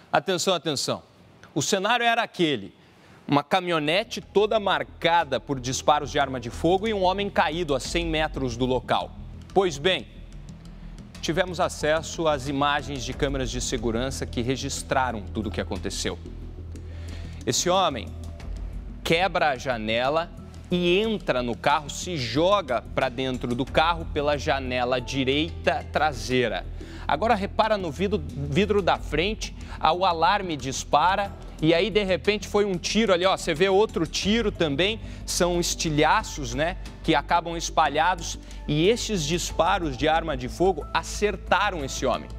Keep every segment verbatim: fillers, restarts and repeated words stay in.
Atenção, atenção. O cenário era aquele. Uma caminhonete toda marcada por disparos de arma de fogo e um homem caído a cem metros do local. Pois bem, tivemos acesso às imagens de câmeras de segurança que registraram tudo o que aconteceu. Esse homem quebra a janela e entra no carro, se joga para dentro do carro pela janela direita traseira. Agora repara no vidro, vidro da frente, o alarme dispara e aí de repente foi um tiro ali, ó, você vê outro tiro também, são estilhaços, né, que acabam espalhados e estes disparos de arma de fogo acertaram esse homem.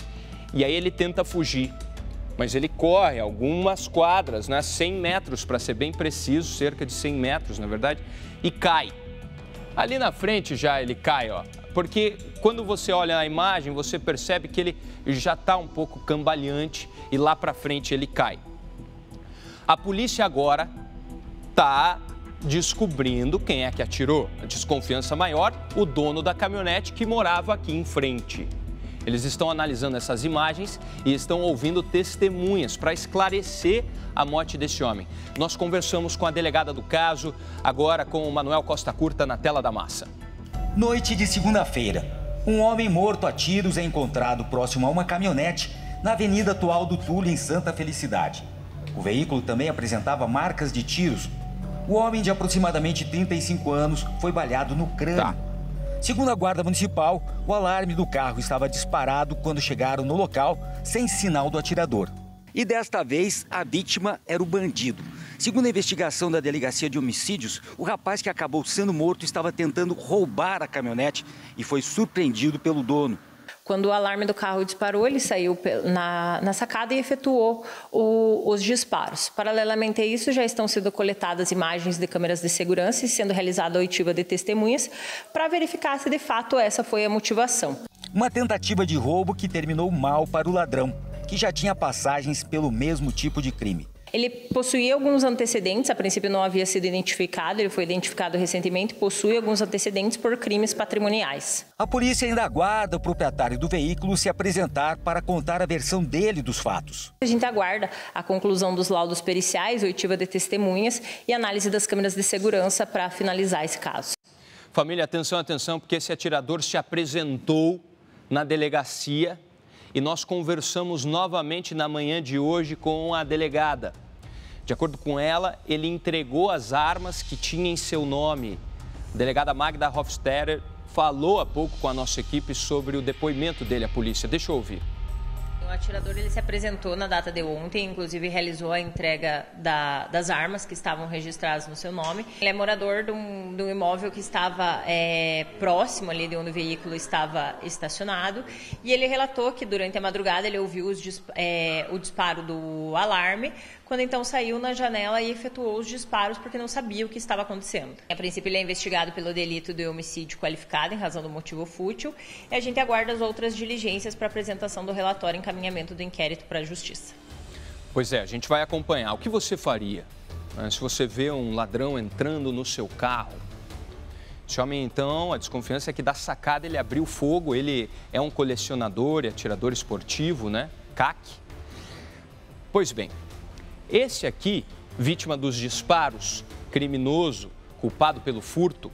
E aí ele tenta fugir, mas ele corre algumas quadras, né, cem metros para ser bem preciso, cerca de cem metros na verdade, e cai. Ali na frente já ele cai, ó. Porque quando você olha a imagem, você percebe que ele já está um pouco cambaleante e lá para frente ele cai. A polícia agora está descobrindo quem é que atirou. A desconfiança maior, o dono da caminhonete que morava aqui em frente. Eles estão analisando essas imagens e estão ouvindo testemunhas para esclarecer a morte desse homem. Nós conversamos com a delegada do caso, agora com o Manuel Costa Curta na tela da massa. Noite de segunda-feira, um homem morto a tiros é encontrado próximo a uma caminhonete na Avenida Atual do Túlio, em Santa Felicidade. O veículo também apresentava marcas de tiros. O homem, de aproximadamente trinta e cinco anos, foi baleado no crânio. Tá. Segundo a Guarda Municipal, o alarme do carro estava disparado quando chegaram no local, sem sinal do atirador. E desta vez, a vítima era o bandido. Segundo a investigação da Delegacia de Homicídios, o rapaz que acabou sendo morto estava tentando roubar a caminhonete e foi surpreendido pelo dono. Quando o alarme do carro disparou, ele saiu na, na sacada e efetuou o, os disparos. Paralelamente a isso, já estão sendo coletadas imagens de câmeras de segurança e sendo realizada a oitiva de testemunhas para verificar se de fato essa foi a motivação. Uma tentativa de roubo que terminou mal para o ladrão, que já tinha passagens pelo mesmo tipo de crime. Ele possuía alguns antecedentes, a princípio não havia sido identificado, ele foi identificado recentemente, possui alguns antecedentes por crimes patrimoniais. A polícia ainda aguarda o proprietário do veículo se apresentar para contar a versão dele dos fatos. A gente aguarda a conclusão dos laudos periciais, oitiva de testemunhas e análise das câmeras de segurança para finalizar esse caso. Família, atenção, atenção, porque esse atirador se apresentou na delegacia e nós conversamos novamente na manhã de hoje com a delegada. De acordo com ela, ele entregou as armas que tinha em seu nome. A delegada Magda Hofstetter falou há pouco com a nossa equipe sobre o depoimento dele à polícia. Deixa eu ouvir. O atirador ele se apresentou na data de ontem, inclusive realizou a entrega da, das armas que estavam registradas no seu nome. Ele é morador de um, de um imóvel que estava é, próximo ali de onde o veículo estava estacionado e ele relatou que durante a madrugada ele ouviu os, é, o disparo do alarme, quando então saiu na janela e efetuou os disparos porque não sabia o que estava acontecendo. A princípio ele é investigado pelo delito de homicídio qualificado em razão do motivo fútil e a gente aguarda as outras diligências para apresentação do relatório e encaminhamento do inquérito para a Justiça. Pois é, a gente vai acompanhar. O que você faria, né, se você vê um ladrão entrando no seu carro? Esse homem, então, a desconfiança é que da sacada ele abriu fogo, ele é um colecionador e atirador esportivo, né? C A C. Pois bem, esse aqui, vítima dos disparos, criminoso, culpado pelo furto,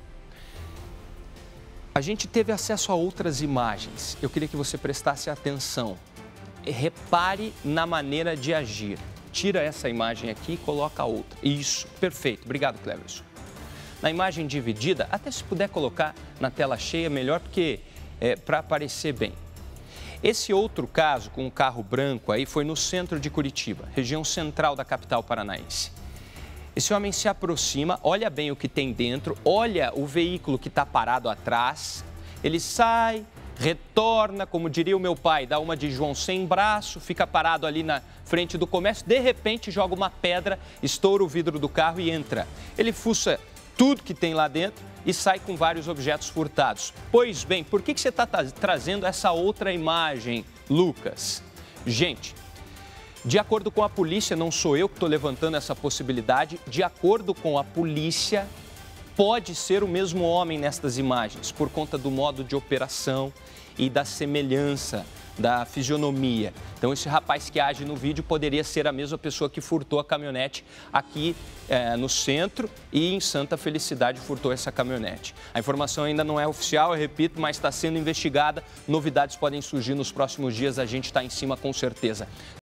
a gente teve acesso a outras imagens. Eu queria que você prestasse atenção. Repare na maneira de agir. Tira essa imagem aqui e coloca a outra. Isso, perfeito. Obrigado, Cleverson. Na imagem dividida, até se puder colocar na tela cheia, melhor, porque é para aparecer bem. Esse outro caso, com um carro branco aí, foi no centro de Curitiba, região central da capital paranaense. Esse homem se aproxima, olha bem o que tem dentro, olha o veículo que está parado atrás, ele sai, retorna, como diria o meu pai, dá uma de João sem braço, fica parado ali na frente do comércio, de repente joga uma pedra, estoura o vidro do carro e entra. Ele fuça tudo que tem lá dentro e sai com vários objetos furtados. Pois bem, por que que você está trazendo essa outra imagem, Lucas? Gente, de acordo com a polícia, não sou eu que estou levantando essa possibilidade, de acordo com a polícia, pode ser o mesmo homem nestas imagens, por conta do modo de operação e da semelhança da fisionomia. Então, esse rapaz que age no vídeo poderia ser a mesma pessoa que furtou a caminhonete aqui é, no centro e em Santa Felicidade furtou essa caminhonete. A informação ainda não é oficial, eu repito, mas está sendo investigada. Novidades podem surgir nos próximos dias, a gente está em cima com certeza.